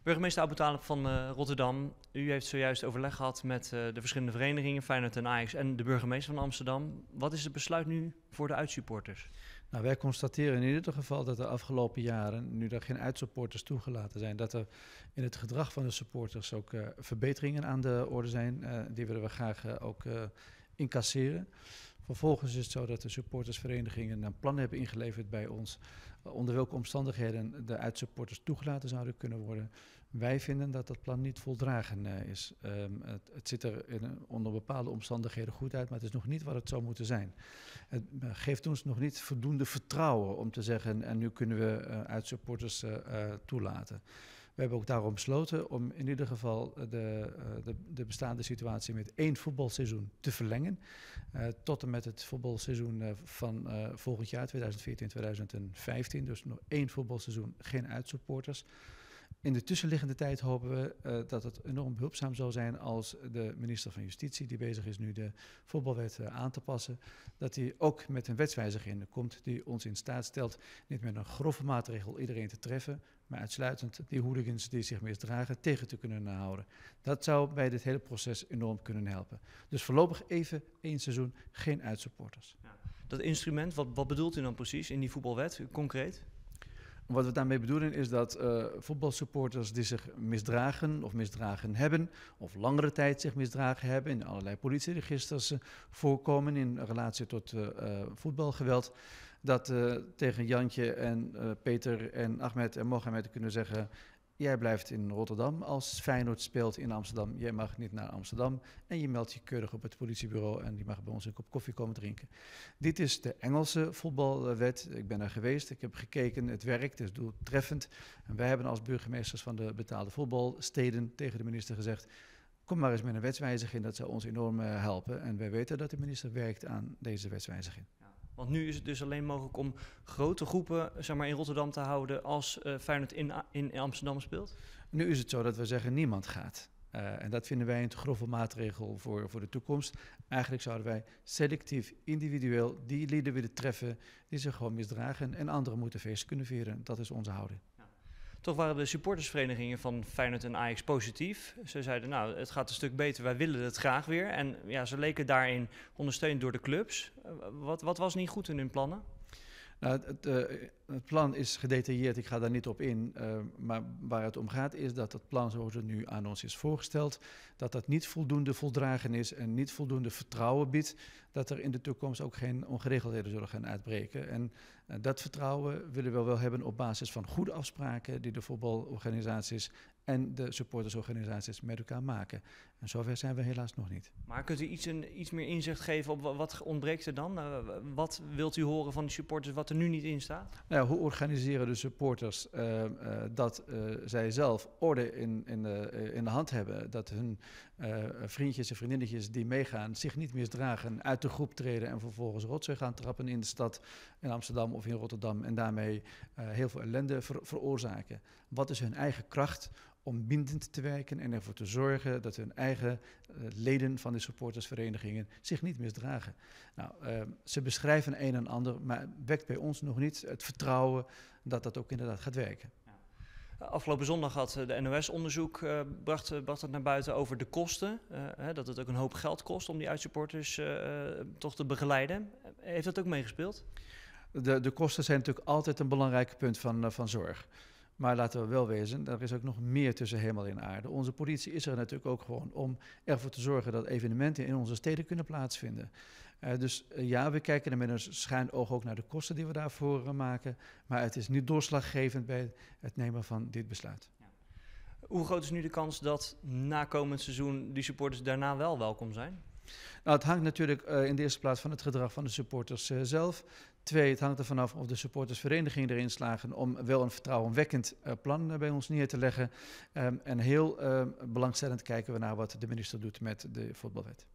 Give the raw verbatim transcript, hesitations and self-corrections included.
Burgemeester Abu Taleb van uh, Rotterdam, u heeft zojuist overleg gehad met uh, de verschillende verenigingen, Feyenoord en Ajax en de burgemeester van Amsterdam. Wat is het besluit nu voor de uitsupporters? Nou, wij constateren in ieder geval dat de afgelopen jaren, nu er geen uitsupporters toegelaten zijn, dat er in het gedrag van de supporters ook uh, verbeteringen aan de orde zijn. Uh, die willen we graag uh, ook uh, incasseren. Vervolgens is het zo dat de supportersverenigingen een plan hebben ingeleverd bij ons uh, onder welke omstandigheden de uitsupporters toegelaten zouden kunnen worden. Wij vinden dat dat plan niet voldragen uh, is. Um, het, het ziet er in, onder bepaalde omstandigheden goed uit, maar het is nog niet wat het zou moeten zijn. Het uh, geeft ons nog niet voldoende vertrouwen om te zeggen, en nu kunnen we uh, uitsupporters uh, uh, toelaten. We hebben ook daarom besloten om in ieder geval de, de, de bestaande situatie met één voetbalseizoen te verlengen. Uh, tot en met het voetbalseizoen uh, van uh, volgend jaar, tweeduizend veertien tweeduizend vijftien. Dus nog één voetbalseizoen, geen uitsupporters. In de tussenliggende tijd hopen we uh, dat het enorm behulpzaam zal zijn als de minister van Justitie, die bezig is nu de voetbalwet uh, aan te passen, dat hij ook met een wetswijziging komt die ons in staat stelt niet met een grove maatregel iedereen te treffen, maar uitsluitend die hooligans die zich misdragen tegen te kunnen houden. Dat zou bij dit hele proces enorm kunnen helpen. Dus voorlopig even één seizoen, geen uitsupporters. Ja. Dat instrument, wat, wat bedoelt u dan precies in die voetbalwet, concreet? Wat we daarmee bedoelen is dat uh, voetbalsupporters die zich misdragen of misdragen hebben, of langere tijd zich misdragen hebben, in allerlei politieregisters uh, voorkomen in relatie tot uh, uh, voetbalgeweld, dat uh, tegen Jantje en uh, Peter en Ahmed en Mohamed kunnen zeggen: jij blijft in Rotterdam als Feyenoord speelt in Amsterdam. Jij mag niet naar Amsterdam en je meldt je keurig op het politiebureau en die mag bij ons een kop koffie komen drinken. Dit is de Engelse voetbalwet. Ik ben er geweest, ik heb gekeken, het werkt, het is doeltreffend. En wij hebben als burgemeesters van de betaalde voetbalsteden tegen de minister gezegd: kom maar eens met een wetswijziging, dat zou ons enorm uh, helpen. En wij weten dat de minister werkt aan deze wetswijziging. Want nu is het dus alleen mogelijk om grote groepen zeg maar, in Rotterdam te houden als uh, Feyenoord in, in Amsterdam speelt? Nu is het zo dat we zeggen niemand gaat. Uh, en dat vinden wij een te grove maatregel voor, voor de toekomst. Eigenlijk zouden wij selectief, individueel die lieden willen treffen die zich gewoon misdragen en anderen moeten feest kunnen vieren. Dat is onze houding. Toch waren de supportersverenigingen van Feyenoord en Ajax positief. Ze zeiden, nou, het gaat een stuk beter, wij willen het graag weer. En ja, ze leken daarin ondersteund door de clubs. Uh, wat, wat was niet goed in hun plannen? Nou, het, uh, het plan is gedetailleerd, ik ga daar niet op in. Uh, maar waar het om gaat is dat het plan zoals het nu aan ons is voorgesteld, dat dat niet voldoende voldragen is en niet voldoende vertrouwen biedt, dat er in de toekomst ook geen ongeregeldheden zullen gaan uitbreken. En uh, dat vertrouwen willen we wel hebben op basis van goede afspraken die de voetbalorganisaties en de supportersorganisaties met elkaar maken. En zover zijn we helaas nog niet. Maar kunt u iets, een, iets meer inzicht geven op wat ontbreekt er dan? Uh, wat wilt u horen van de supporters wat er nu niet in staat? Nou, hoe organiseren de supporters uh, uh, dat uh, zij zelf orde in, in, de, uh, in de hand hebben, dat hun uh, vriendjes en vriendinnetjes die meegaan zich niet misdragen, uit de groep treden en vervolgens rotzooi gaan trappen in de stad, in Amsterdam of in Rotterdam en daarmee uh, heel veel ellende ver, veroorzaken. Wat is hun eigen kracht om bindend te werken en ervoor te zorgen dat hun eigen uh, leden van de supportersverenigingen zich niet misdragen. Nou, uh, ze beschrijven een en ander, maar wekt bij ons nog niet het vertrouwen dat dat ook inderdaad gaat werken. Ja. Afgelopen zondag had de N O S-onderzoek, uh, bracht, bracht het naar buiten over de kosten. Uh, hè, dat het ook een hoop geld kost om die uitsupporters uh, toch te begeleiden. Heeft dat ook meegespeeld? De, de kosten zijn natuurlijk altijd een belangrijk punt van, uh, van zorg. Maar laten we wel wezen, er is ook nog meer tussen hemel en aarde. Onze politie is er natuurlijk ook gewoon om ervoor te zorgen dat evenementen in onze steden kunnen plaatsvinden. Uh, dus uh, ja, we kijken er met een schuin oog ook naar de kosten die we daarvoor uh, maken. Maar het is niet doorslaggevend bij het nemen van dit besluit. Ja. Hoe groot is nu de kans dat na komend seizoen die supporters daarna wel welkom zijn? Nou, het hangt natuurlijk uh, in de eerste plaats van het gedrag van de supporters uh, zelf. Twee, het hangt ervan af of de supportersverenigingen erin slagen om wel een vertrouwenwekkend uh, plan uh, bij ons neer te leggen. Um, en heel uh, belangstellend kijken we naar wat de minister doet met de voetbalwet.